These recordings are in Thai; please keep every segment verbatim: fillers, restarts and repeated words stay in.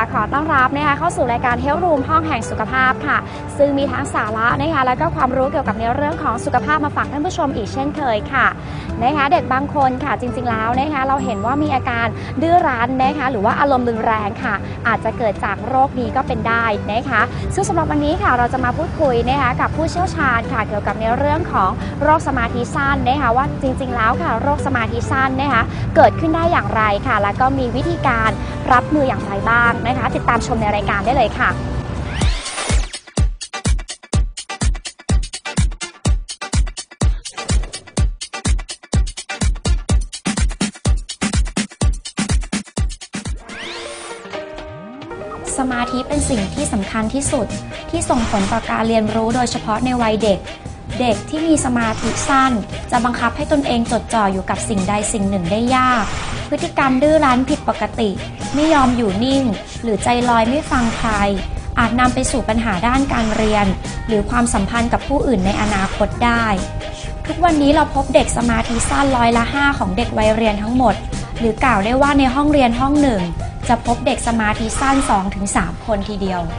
ขอต้อนรับนะคะเข้าสู่รายการ Health Room ห้องแห่งสุขภาพค่ะซึ่งมีทั้งสาระนะคะและก็ความรู้เกี่ยวกับในเรื่องของสุขภาพมาฝากท่านผู้ชมอีกเช่นเคยค่ะนะคะเด็กบางคนค่ะจริงๆแล้วนะคะเราเห็นว่ามีอาการดื้อรั้นนะคะหรือว่าอารมณ์รุนแรงค่ะอาจจะเกิดจากโรคนี้ก็เป็นได้นะคะซึ่งสำหรับวันนี้ค่ะเราจะมาพูดคุยนะคะกับผู้เชี่ยวชาญค่ะเกี่ยวกับในเรื่องของโรคสมาธิสั้นนะคะว่าจริงๆแล้วค่ะโรคสมาธิสั้นนะคะเกิดขึ้นได้อย่างไรค่ะแล้วก็มีวิธีการรับมืออย่างไรบ้างนะคะติดตามชมในรายการได้เลยค่ะสมาธิเป็นสิ่งที่สำคัญที่สุดที่ส่งผลต่อการเรียนรู้โดยเฉพาะในวัยเด็กเด็กที่มีสมาธิสั้นจะบังคับให้ตนเองจดจ่ออยู่กับสิ่งใดสิ่งหนึ่งได้ยากพฤติกรรมดื้อรั้นผิดปกติไม่ยอมอยู่นิ่งหรือใจลอยไม่ฟังใครอาจนำไปสู่ปัญหาด้านการเรียนหรือความสัมพันธ์กับผู้อื่นในอนาคตได้ทุกวันนี้เราพบเด็กสมาธิสั้นร้อยละห้าของเด็กวัยเรียนทั้งหมดหรือกล่าวได้ว่าในห้องเรียนห้องหนึ่งจะพบเด็กสมาธิสั้น สองถึงสาม คนทีเดียว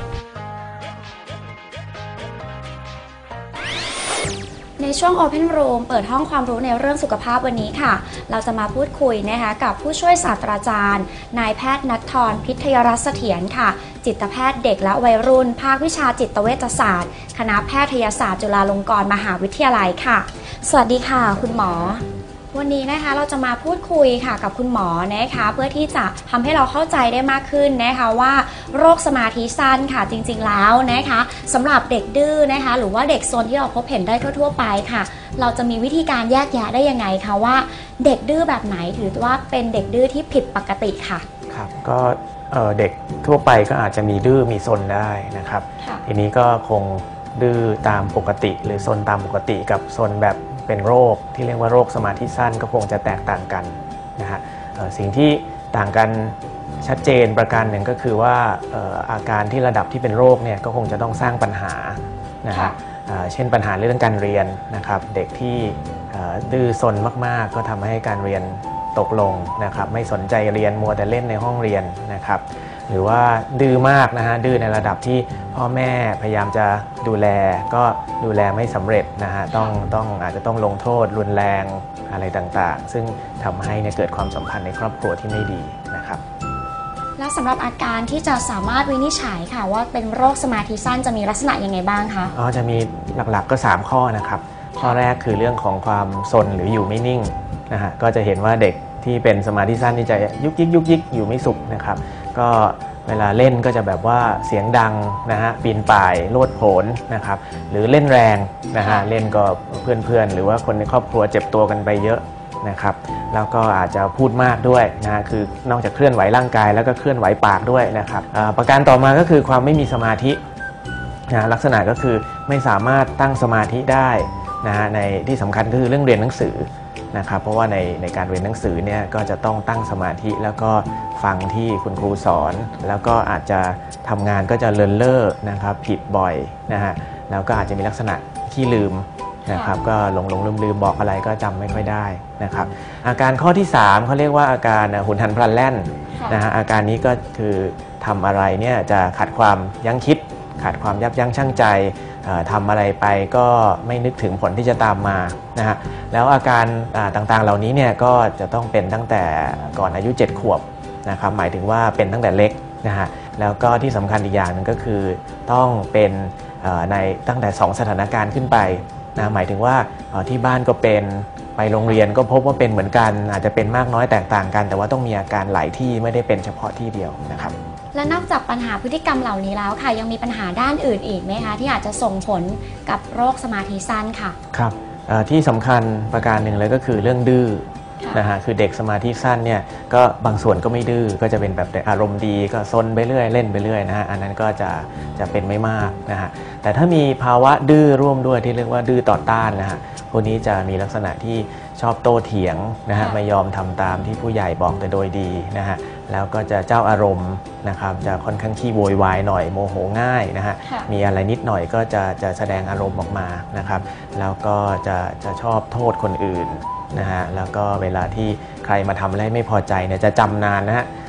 ในช่วง Open Room เปิดห้องความรู้ในเรื่องสุขภาพวันนี้ค่ะเราจะมาพูดคุยนะคะกับผู้ช่วยศาสตราจารย์นายแพทย์ณัฐธรพิทยรัตน์เสถียรค่ะจิตแพทย์เด็กและวัยรุ่นภาควิชาจิตเวชศาสตร์คณะแพทยศาสตร์จุฬาลงกรณ์มหาวิทยาลัยค่ะสวัสดีค่ะคุณหมอวันนี้นะคะเราจะมาพูดคุยค่ะกับคุณหมอนะคะเพื่อที่จะทำให้เราเข้าใจได้มากขึ้นนะคะว่าโรคสมาธิสั้นค่ะจริงๆแล้วนะคะสำหรับเด็กดื้อนะคะหรือว่าเด็กโซนที่เราพบเห็นได้ทั่วๆไปค่ะเราจะมีวิธีการแยกแยะได้ยังไงคะว่าเด็กดื้อแบบไหนถือว่าเป็นเด็กดื้อที่ผิดปกติค่ะครับก็เด็กทั่วไปก็อาจจะมีดื้อมีซนได้นะครับทีนี้ก็คงดื้อตามปกติหรือซนตามปกติกับซนแบบเป็นโรคที่เรียกว่าโรคสมาธิสั้นก็คงจะแตกต่างกันนะฮะสิ่งที่ต่างกันชัดเจนประการหนึ่งก็คือว่าอาการที่ระดับที่เป็นโรคเนี่ยก็คงจะต้องสร้างปัญหานะฮะเช่นปัญหาเรื่องการเรียนนะครับเด็กที่ดื้อซนมากๆก็ทำให้การเรียนตกลงนะครับไม่สนใจเรียนมัวแต่เล่นในห้องเรียนนะครับหรือว่าดื้อมากนะฮะดื้อในระดับที่พ่อแม่พยายามจะดูแลก็ดูแลไม่สำเร็จนะฮะต้องต้องอาจจะต้องลงโทษรุนแรงอะไรต่างๆซึ่งทำให้เนี่ยเกิดความสัมพันธ์ในครอบครัวที่ไม่ดีนะครับแล้วสำหรับอาการที่จะสามารถวินิจฉัยค่ะว่าเป็นโรคสมาธิสั้นจะมีลักษณะยังไงบ้างคะอ๋อจะมีหลักๆก็สามข้อนะครับข้อแรกคือเรื่องของความซนหรืออยู่ไม่นิ่งนะฮะก็จะเห็นว่าเด็กที่เป็นสมาธิสั้นนี่จะยุกยิกยุกยิกอยู่ไม่สุขนะครับก็เวลาเล่นก็จะแบบว่าเสียงดังนะฮะปีนป่ายโลดโผนนะครับหรือเล่นแรงนะฮะเล่นก็เพื่อนๆหรือว่าคนในครอบครัวเจ็บตัวกันไปเยอะนะครับแล้วก็อาจจะพูดมากด้วยนะคือนอกจากเคลื่อนไหวร่างกายแล้วก็เคลื่อนไหวปากด้วยนะครับประการต่อมาก็คือความไม่มีสมาธินะลักษณะก็คือไม่สามารถตั้งสมาธิได้นะฮะในที่สำคัญก็คือเรื่องเรียนหนังสือนะครับเพราะว่าในในการเรียนหนังสือเนี่ยก็จะต้องตั้งสมาธิแล้วก็ฟังที่คุณครูสอนแล้วก็อาจจะทำงานก็จะเลินเล่อนะครับผิดบ่อยนะฮะแล้วก็อาจจะมีลักษณะขี้ลืมนะครับก็หลงหลงลืมลืมบอกอะไรก็จำไม่ค่อยได้นะครับอาการข้อที่สามเขาเรียกว่าอาการหุนหันพลันแล่นนะฮะอาการนี้ก็คือทำอะไรเนี่ยจะขัดความยั้งคิดขาดความยับยั้งชั่งใจทำอะไรไปก็ไม่นึกถึงผลที่จะตามมานะฮะแล้วอาการต่างๆเหล่านี้เนี่ยก็จะต้องเป็นตั้งแต่ก่อนอายุเจ็ดขวบนะครับหมายถึงว่าเป็นตั้งแต่เล็กนะฮะแล้วก็ที่สำคัญอีกอย่างหนึ่งก็คือต้องเป็นในตั้งแต่สองสถานการณ์ขึ้นไปนะหมายถึงว่าที่บ้านก็เป็นไปโรงเรียนก็พบว่าเป็นเหมือนกันอาจจะเป็นมากน้อยแตกต่างกันแต่ว่าต้องมีอาการหลายที่ไม่ได้เป็นเฉพาะที่เดียวนะครับและนอกจากปัญหาพฤติกรรมเหล่านี้แล้วค่ะยังมีปัญหาด้านอื่นอีกไหมคะที่อาจจะส่งผลกับโรคสมาธิสั้นค่ะครับที่สำคัญประการหนึ่งเลยก็คือเรื่องดื้อนะฮะคือเด็กสมาธิสั้นเนี่ยก็บางส่วนก็ไม่ดื้อก็จะเป็นแบบอารมณ์ดีก็ซนไปเรื่อยเล่นไปเรื่อยนะฮะอันนั้นก็จะจะเป็นไม่มากนะฮะแต่ถ้ามีภาวะดื้อร่วมด้วยที่เรียกว่าดื้อต่อต้านนะฮะพวกนี้จะมีลักษณะที่ชอบโต้เถียงนะฮะไม่ยอมทำตามที่ผู้ใหญ่บอกแต่โดยดีนะฮะแล้วก็จะเจ้าอารมณ์นะครับจะค่อนข้างขี้โวยวายหน่อยโมโหง่ายนะฮะมีอะไรนิดหน่อยก็จะจะแสดงอารมณ์ออกมานะครับแล้วก็จะจะชอบโทษคนอื่นนะฮะแล้วก็เวลาที่ใครมาทำอะไรไม่พอใจเนี่ยจะจำนานนะฮะ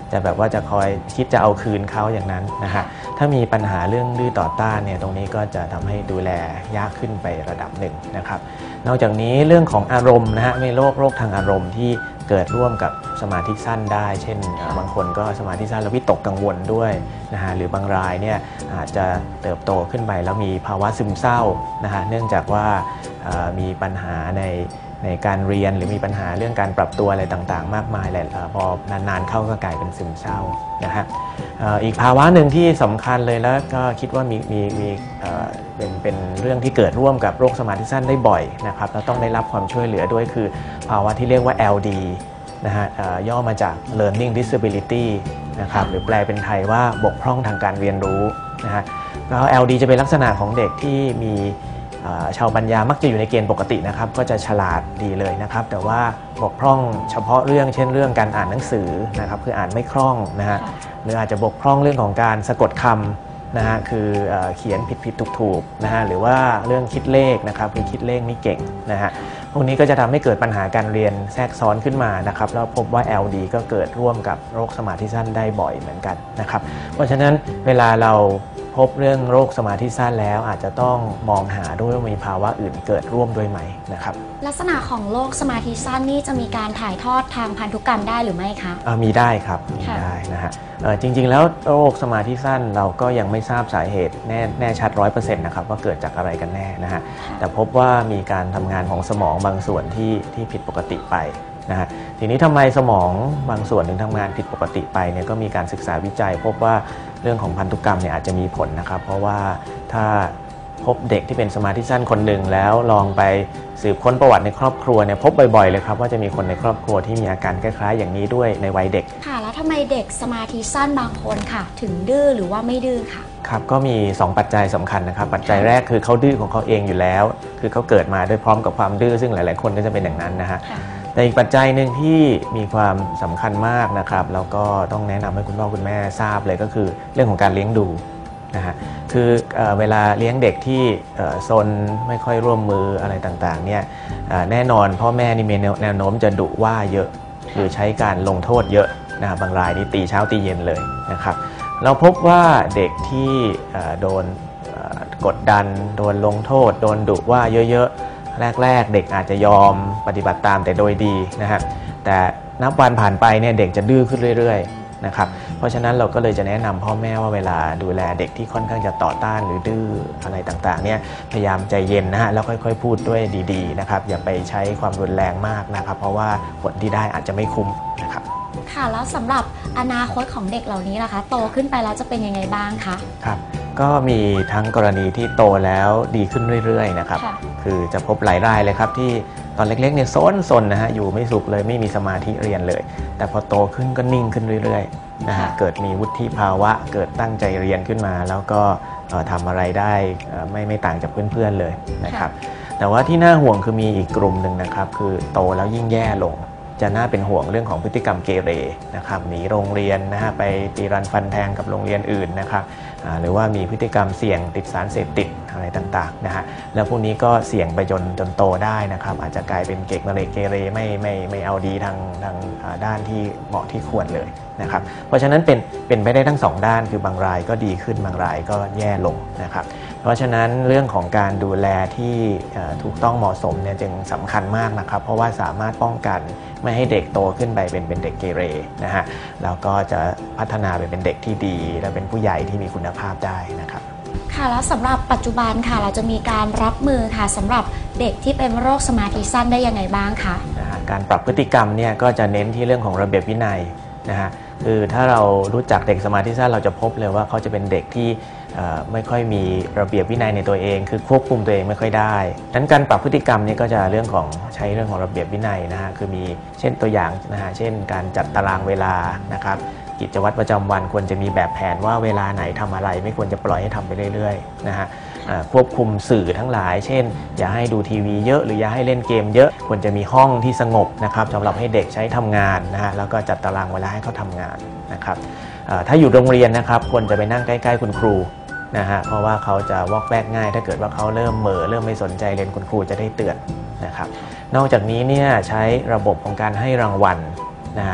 จะแบบว่าจะคอยคิดจะเอาคืนเขาอย่างนั้นนะฮะถ้ามีปัญหาเรื่องดื้อต่อต้านเนี่ยตรงนี้ก็จะทำให้ดูแลยากขึ้นไประดับหนึ่งนะครับนอกจากนี้เรื่องของอารมณ์นะฮะมีโรคโรคทางอารมณ์ที่เกิดร่วมกับสมาธิสั้นได้เช่นบางคนก็สมาธิสั้นแล้ววิตกกังวลด้วยนะฮะหรือบางรายเนี่ยอาจจะเติบโตขึ้นไปแล้วมีภาวะซึมเศร้านะฮะเนื่องจากว่ามีปัญหาในในการเรียนหรือมีปัญหาเรื่องการปรับตัวอะไรต่างๆมากมายแหละพอนานๆเข้าก็กลายเป็นซึมเศร้านะฮะอีกภาวะหนึ่งที่สำคัญเลยแล้วก็คิดว่ามีมีมีเป็นเป็นเรื่องที่เกิดร่วมกับโรคสมาธิสั้นได้บ่อยนะครับแล้วต้องได้รับความช่วยเหลือด้วยคือภาวะที่เรียกว่า แอล ดี นะฮะย่อมาจาก learning disability นะครับหรือแปลเป็นไทยว่าบกพร่องทางการเรียนรู้นะฮะก็ แอล ดี จะเป็นลักษณะของเด็กที่มีชาวปัญญามักจะอยู่ในเกณฑ์ปกตินะครับก็จะฉลาดดีเลยนะครับแต่ว่าบกพร่องเฉพาะเรื่องเช่นเรื่องการอ่านหนังสือนะครับคืออ่านไม่คล่องนะฮะหรืออาจจะบกพร่องเรื่องของการสะกดคำนะฮะคือเขียนผิดผิดถูกถูกนะฮะหรือว่าเรื่องคิดเลขนะครับคือคิดเลขไม่เก่งนะฮะพวกนี้ก็จะทำให้เกิดปัญหาการเรียนแทรกซ้อนขึ้นมานะครับแล้วพบว่า แอล ดี ก็เกิดร่วมกับโรคสมาธิสั้นได้บ่อยเหมือนกันนะครับเพราะฉะนั้นเวลาเราพบเรื่องโรคสมาธิสั้นแล้วอาจจะต้องมองหาด้วยว่ามีภาวะอื่นเกิดร่วมด้วยไหมนะครับลักษณะของโรคสมาธิสั้นนี่จะมีการถ่ายทอดทางพันธุกรรมได้หรือไม่คะมีได้ครับมีได้นะฮะจริงๆแล้วโรคสมาธิสั้นเราก็ยังไม่ทราบสาเหตุแน่แน่ชัด ร้อยเปอร์เซ็นต์ นะครับว่าเกิดจากอะไรกันแน่นะฮะแต่พบว่ามีการทำงานของสมองบางส่วนที่ที่ผิดปกติไปนะฮะทีนี้ทำไมสมองบางส่วนถึงทำงานผิดปกติไปเนี่ยก็มีการศึกษาวิจัยพบว่าเรื่องของพันธุกรรมเนี่ยอาจจะมีผลนะครับเพราะว่าถ้าพบเด็กที่เป็นสมาธิสั้นคนหนึ่งแล้วลองไปสืบค้นประวัติในครอบครัวเนี่ยพบบ่อยๆเลยครับว่าจะมีคนในครอบครัวที่มีอาการคล้ายๆอย่างนี้ด้วยในวัยเด็กค่ะแล้วทำไมเด็กสมาธิสั้นบางคนค่ะถึงดื้อหรือว่าไม่ดื้อค่ะครับก็มีสองปัจจัยสำคัญนะครับปัจจัยแรกคือเขาดื้อของเขาเองอยู่แล้วคือเขาเกิดมาด้วยพร้อมกับความดื้อซึ่งหลายๆคนก็จะเป็นอย่างนั้นนะฮะแต่อีกปัจจัยหนึ่งที่มีความสำคัญมากนะครับแล้วก็ต้องแนะนำให้คุณพ่อคุณแม่ทราบเลยก็คือเรื่องของการเลี้ยงดูนะฮะคือเอ่อเวลาเลี้ยงเด็กที่ซนไม่ค่อยร่วมมืออะไรต่างๆเนี่ยแน่นอนพ่อแม่นี่มีแนวโน้มจะดุว่าเยอะคือใช้การลงโทษเยอะนะบางรายนี่ตีเช้าตีเย็นเลยนะครับเราพบว่าเด็กที่โดนกดดันโดนลงโทษโดนดุว่าเยอะๆแรกๆเด็กอาจจะยอมปฏิบัติตามแต่โดยดีนะฮะแต่นับวันผ่านไปเนี่ยเด็กจะดื้อขึ้นเรื่อยๆนะครับเพราะฉะนั้นเราก็เลยจะแนะนำพ่อแม่ว่าเวลาดูแลเด็กที่ค่อนข้างจะต่อต้านหรือดื้ออะไรต่างๆเนี่ยพยายามใจเย็นนะฮะแล้วค่อยๆพูดด้วยดีๆนะครับอย่าไปใช้ความรุนแรงมากนะครับเพราะว่าผลที่ได้อาจจะไม่คุ้มนะครับค่ะแล้วสำหรับอนาคตของเด็กเหล่านี้ล่ะคะโตขึ้นไปแล้วจะเป็นยังไงบ้างคะครับก็มีทั้งกรณีที่โตแล้วดีขึ้นเรื่อยๆนะครับคือจะพบหลายรายเลยครับที่ตอนเล็กๆเนี่ยซนๆนะฮะอยู่ไม่สุขเลยไม่มีสมาธิเรียนเลยแต่พอโตขึ้นก็นิ่งขึ้นเรื่อยๆนะฮะเกิดมีวุฒิภาวะเกิดตั้งใจเรียนขึ้นมาแล้วก็ทำอะไรได้ไม่ไม่ต่างจากเพื่อนๆเลยนะครับแต่ว่าที่น่าห่วงคือมีอีกกลุ่มหนึ่งนะครับคือโตแล้วยิ่งแย่ลงจะน่าเป็นห่วงเรื่องของพฤติกรรมเกเรนะครับหนีโรงเรียนนะฮะไปตีรันฟันแทงกับโรงเรียนอื่นนะครับหรือว่ามีพฤติกรรมเสี่ยงติดสารเสพติดอะไรต่างๆนะฮะแล้วพวกนี้ก็เสี่ยงไปจนจนโตได้นะครับอาจจะกลายเป็นเกเรเกเรไม่ไม่ไม่เอาดีทางทางด้านที่เหมาะที่ควรเลยนะครับเพราะฉะนั้นเป็นเป็นไปได้ทั้งสองด้านคือบางรายก็ดีขึ้นบางรายก็แย่ลงนะครับเพราะฉะนั้นเรื่องของการดูแลที่ถูกต้องเหมาะสมเนี่ยจึงสำคัญมากนะครับเพราะว่าสามารถป้องกันไม่ให้เด็กโตขึ้นไปเป็นเป็นเด็กเกเรนะฮะแล้วก็จะพัฒนาไปเป็นเด็กที่ดีและเป็นผู้ใหญ่ที่มีคุณภาพได้นะครับค่ะแล้วสำหรับปัจจุบันค่ะเราจะมีการรับมือค่ะสำหรับเด็กที่เป็นโรคสมาธิสั้นได้ยังไงบ้างคะการปรับพฤติกรรมเนี่ยก็จะเน้นที่เรื่องของระเบียบวินัยนะฮะคือถ้าเรารู้จักเด็กสมาธิสั้นเราจะพบเลยว่าเขาจะเป็นเด็กที่ไม่ค่อยมีระเบียบวินัยในตัวเองคือควบคุมตัวเองไม่ค่อยได้ดังนั้นการปรับพฤติกรรมนี่ก็จะเรื่องของใช้เรื่องของระเบียบวินัยนะฮะคือมีเช่นตัวอย่างนะฮะเช่นการจัดตารางเวลานะครับกิจวัตรประจำวันควรจะมีแบบแผนว่าเวลาไหนทำอะไรไม่ควรจะปล่อยให้ทำไปเรื่อยๆนะฮะควบคุมสื่อทั้งหลายเช่นอย่าให้ดูทีวีเยอะหรืออย่าให้เล่นเกมเยอะควรจะมีห้องที่สงบนะครับสำหรับให้เด็กใช้ทำงานนะฮะแล้วก็จัดตารางเวลาให้เขาทำงานนะครับถ้าอยู่โรงเรียนนะครับควรจะไปนั่งใกล้ๆคุณครูนะฮะเพราะว่าเขาจะวอกแวกง่ายถ้าเกิดว่าเขาเริ่มเหม่อเริ่มไม่สนใจเรียนคุณครูจะได้เตือนนะครับนอกจากนี้เนี่ยใช้ระบบของการให้รางวัลนะฮะ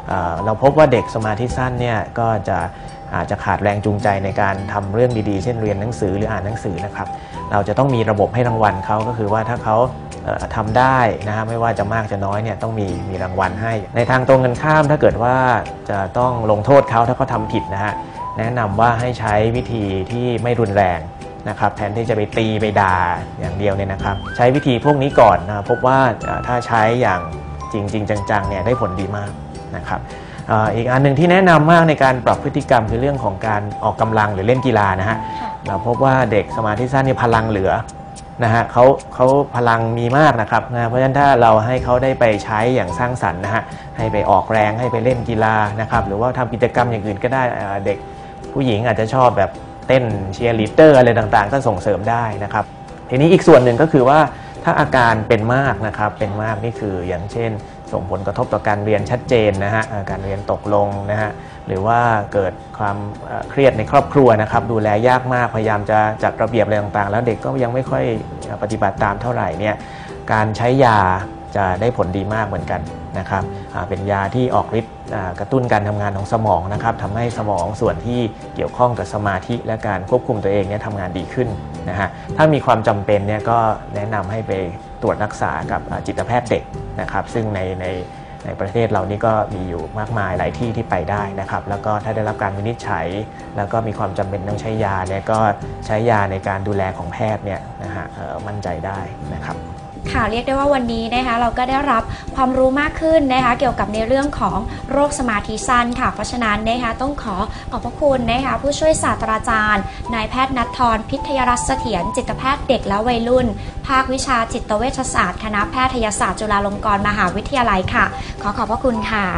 เราพบว่าเด็กสมาธิสั้นเนี่ยก็จะอาจจะขาดแรงจูงใจในการทำเรื่องดีๆเช่นเรียนหนังสือหรืออ่านหนังสือนะครับเราจะต้องมีระบบให้รางวัลเขาก็คือว่าถ้าเขาทำได้นะฮะไม่ว่าจะมากจะน้อยเนี่ยต้องมีมีรางวัลให้ในทางตรงกันข้ามถ้าเกิดว่าจะต้องลงโทษเขาถ้าเขาทำผิดนะฮะแนะนำว่าให้ใช้วิธีที่ไม่รุนแรงนะครับแทนที่จะไปตีไปด่าอย่างเดียวเนี่ยนะครับใช้วิธีพวกนี้ก่อนนะพบว่าถ้าใช้อย่างจริงๆจังๆเนี่ยได้ผลดีมากนะครับอีกอันหนึ่งที่แนะนำมากในการปรับพฤติกรรมคือเรื่องของการออกกำลังหรือเล่นกีฬานะฮะเราพบว่าเด็กสมาธิสั้นนี่พลังเหลือนะฮะเขาเขาพลังมีมากนะครับนะเพราะฉะนั้นถ้าเราให้เขาได้ไปใช้อย่างสร้างสรรค์นะฮะให้ไปออกแรงให้ไปเล่นกีฬานะครับหรือว่าทำกิจกรรมอย่างอื่นก็ได้เด็กผู้หญิงอาจจะชอบแบบเต้นเชียร์ลีดเดอร์อะไรต่างๆก็ส่งเสริมได้นะครับทีนี้อีกส่วนหนึ่งก็คือว่าถ้าอาการเป็นมากนะครับเป็นมากนี่คืออย่างเช่นส่งผลกระทบต่อการเรียนชัดเจนนะฮะการเรียนตกลงนะฮะหรือว่าเกิดความเครียดในครอบครัวนะครับดูแลยากมากพยายามจะจัดระเบียบอะไรต่างๆแล้วเด็กก็ยังไม่ค่อยปฏิบัติตามเท่าไหร่เนี่ยการใช้ยาจะได้ผลดีมากเหมือนกันนะครับเป็นยาที่ออกฤทธิ์กระตุ้นการทำงานของสมองนะครับทำให้สมองส่วนที่เกี่ยวข้องกับสมาธิและการควบคุมตัวเองเนี่ยทำงานดีขึ้นนะฮะถ้ามีความจำเป็นเนี่ยก็แนะนำให้ไปตรวจรักษากับจิตแพทย์เด็กนะครับซึ่งในในในประเทศเรานี่ก็มีอยู่มากมายหลายที่ที่ไปได้นะครับแล้วก็ถ้าได้รับการวินิจฉัยแล้วก็มีความจำเป็นต้องใช้ยาเนี่ยก็ใช้ยาในการดูแลของแพทย์เนี่ยนะฮะมั่นใจได้นะครับค่ะเรียกได้ว่าวันนี้นะคะเราก็ได้รับความรู้มากขึ้นนะคะเกี่ยวกับในเรื่องของโรคสมาธิสั้นค่ะเพราะฉะนั้นนะคะต้องขอขอบพระคุณนะคะผู้ช่วยศาสตราจารย์นายแพทย์ณัฐธรพิทยรัตน์เสถียรจิตแพทย์เด็กและวัยรุ่นภาควิชาจิตเวชศาสตร์คณะแพทยศาสตร์จุฬาลงกรณ์มหาวิทยาลัยค่ะขอขอบพระคุณค่ะ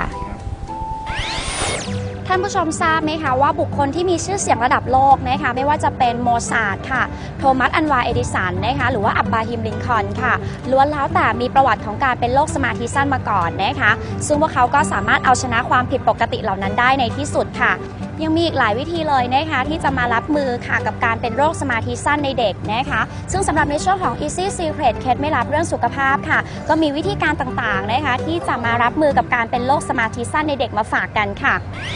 ท่านผู้ชมทราบไหมคะว่าบุคคลที่มีชื่อเสียงระดับโลกนะคะไม่ว่าจะเป็นโมซาร์ทค่ะโทมัสอันวาเอดิสันนะคะหรือว่าอับบราฮิมลินคอล์นค่ะล้วนแล้วแต่มีประวัติของการเป็นโรคสมาธิสั้นมาก่อนนะคะซึ่งพวกเขาก็สามารถเอาชนะความผิดปกติเหล่านั้นได้ในที่สุดค่ะยังมีอีกหลายวิธีเลยนะคะที่จะมารับมือค่ะกับการเป็นโรคสมาธิสั้นในเด็กนะคะซึ่งสำหรับในช่วงของ Easy Secret เคล็ดไม่ลับเรื่องสุขภาพค่ะก็มีวิธีการต่างๆนะคะที่จะมารับมือกับการเป็นโรคสมาธิสั้นในเด็กมาฝากกันค่ะ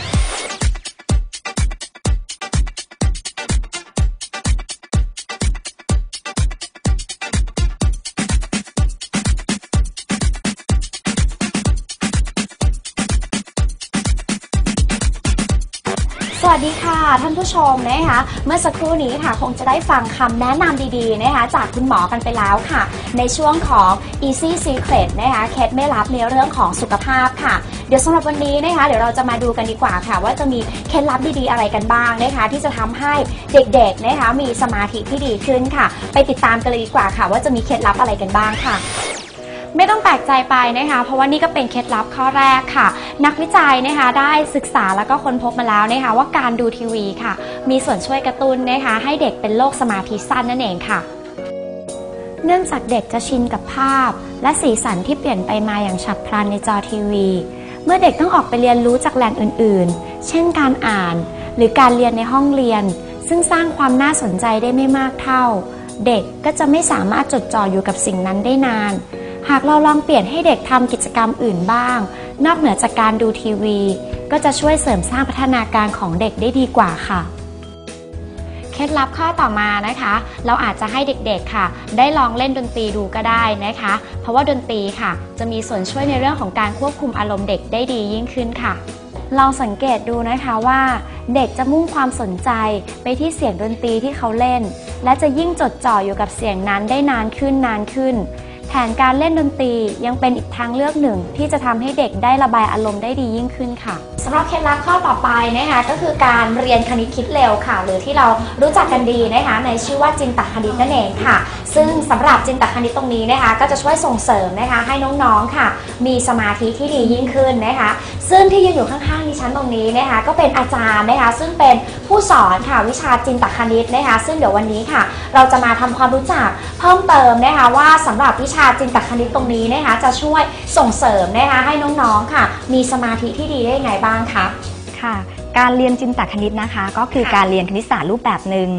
สวัสดีค่ะท่านผู้ชมนะคะเมื่อสักครู่นี้ค่ะคงจะได้ฟังคำแนะนำดีๆนะคะจากคุณหมอกันไปแล้วค่ะในช่วงของ Easy Secret นะคะเคล็ดไม่ลับในเรื่องของสุขภาพค่ะเดี๋ยวสำหรับวันนี้นะคะเดี๋ยวเราจะมาดูกันดีกว่าค่ะว่าจะมีเคล็ดลับดีๆอะไรกันบ้างนะคะที่จะทำให้เด็กๆนะคะมีสมาธิที่ดีขึ้นค่ะไปติดตามกันเลยดีกว่าค่ะว่าจะมีเคล็ดลับอะไรกันบ้างค่ะไม่ต้องแปลกใจไปนะคะเพราะว่านี่ก็เป็นเคล็ดลับข้อแรกค่ะนักวิจัยนะคะได้ศึกษาแล้วก็ค้นพบมาแล้วนะคะว่าการดูทีวีค่ะมีส่วนช่วยกระตุ้นนะคะให้เด็กเป็นโรคสมาธิสั้นนั่นเองค่ะเนื่องจากเด็กจะชินกับภาพและสีสันที่เปลี่ยนไปมาอย่างฉับพลันในจอทีวีเมื่อเด็กต้องออกไปเรียนรู้จากแหล่งอื่นๆเช่นการอ่านหรือการเรียนในห้องเรียนซึ่งสร้างความน่าสนใจได้ไม่มากเท่าเด็กก็จะไม่สามารถจดจ่ออยู่กับสิ่งนั้นได้นานหากเราลองเปลี่ยนให้เด็กทำกิจกรรมอื่นบ้างนอกเหนือจากการดูทีวีก็จะช่วยเสริมสร้างพัฒนาการของเด็กได้ดีกว่าค่ะเคล็ดลับข้อต่อมานะคะเราอาจจะให้เด็กๆค่ะได้ลองเล่นดนตรีดูก็ได้นะคะเพราะว่าดนตรีค่ะจะมีส่วนช่วยในเรื่องของการควบคุมอารมณ์เด็กได้ดียิ่งขึ้นค่ะลองสังเกตดูนะคะว่าเด็กจะมุ่งความสนใจไปที่เสียงดนตรีที่เขาเล่นและจะยิ่งจดจ่ออยู่กับเสียงนั้นได้นานขึ้นนานขึ้นแผนการเล่นดนตรียังเป็นอีกทางเลือกหนึ่งที่จะทำให้เด็กได้ระบายอารมณ์ได้ดียิ่งขึ้นค่ะสำหรับเคล็ดลับข้อต่อไปนะคะก็คือการเรียนคณิตคิดเร็วค่ะหรือที่เรารู้จักกันดีนะคะในชื่อว่าจินตคณิตนั่นเองค่ะซึ่งสำหรับจินตคณิตตรงนี้นะคะก็จะช่วยส่งเสริมนะคะให้น้องๆค่ะมีสมาธิที่ดียิ่งขึ้นนะคะซึ่งที่ยืนอยู่ข้างๆดิฉันตรงนี้นะคะก็เป็นอาจารย์นะคะซึ่งเป็นผู้สอนค่ะวิชาจินตคณิตนะคะซึ่งเดี๋ยววันนี้ค่ะเราจะมาทำความรู้จักเพิ่มเติมนะคะว่าสำหรับวิชาจินตคณิตตรงนี้นะคะจะช่วยส่งเสริมนะคะให้น้องๆค่ะมีสมาธิที่ดีได้ยังไงบ้างคะค่ะการเรียนจินตคณิตนะคะก็คือการเรียนคณิตศาสตร์รูปแบบหนึ่ง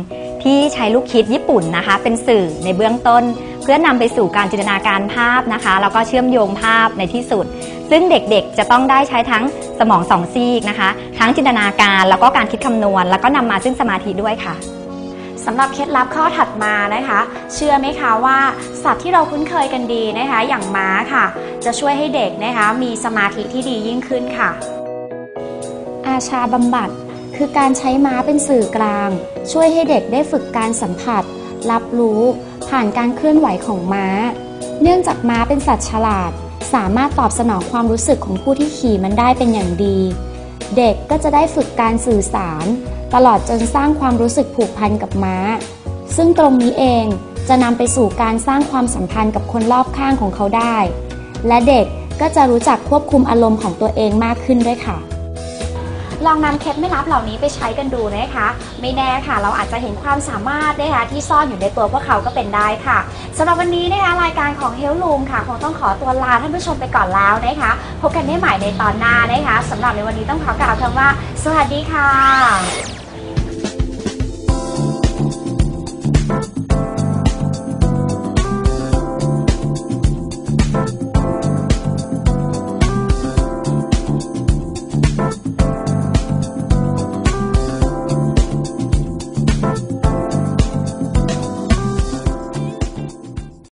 ที่ใช้ลูกคิดญี่ปุ่นนะคะเป็นสื่อในเบื้องต้นเพื่อนำไปสู่การจินตนาการภาพนะคะแล้วก็เชื่อมโยงภาพในที่สุดซึ่งเด็กๆจะต้องได้ใช้ทั้งสมองสองซีกนะคะทั้งจินตนาการแล้วก็การคิดคำนวณแล้วก็นำมาซึ่งสมาธิด้วยค่ะสำหรับเคล็ดลับข้อถัดมานะคะเชื่อไหมคะว่าสัตว์ที่เราคุ้นเคยกันดีนะคะอย่างม้าค่ะจะช่วยให้เด็กนะคะมีสมาธิที่ดียิ่งขึ้นค่ะอาชาบำบัดคือการใช้ม้าเป็นสื่อกลางช่วยให้เด็กได้ฝึกการสัมผัสรับรู้ผ่านการเคลื่อนไหวของม้าเนื่องจากม้าเป็นสัตว์ฉลาดสามารถตอบสนองความรู้สึกของผู้ที่ขี่มันได้เป็นอย่างดีเด็กก็จะได้ฝึกการสื่อสารตลอดจนสร้างความรู้สึกผูกพันกับม้าซึ่งตรงนี้เองจะนำไปสู่การสร้างความสัมพันธ์กับคนรอบข้างของเขาได้และเด็กก็จะรู้จักควบคุมอารมณ์ของตัวเองมากขึ้นด้วยค่ะลองนำเคล็ดไม่ลับเหล่านี้ไปใช้กันดูนะคะไม่แน่ค่ะเราอาจจะเห็นความสามารถนะคะที่ซ่อนอยู่ในตัวพวกเขาก็เป็นได้ค่ะสำหรับวันนี้นะคะรายการของ Health Room ค่ะคงต้องขอตัวลาท่านผู้ชมไปก่อนแล้วนะคะพบกันได้ใหม่ในตอนหน้านะคะสำหรับในวันนี้ต้องขอกล่าวคำว่าสวัสดีค่ะ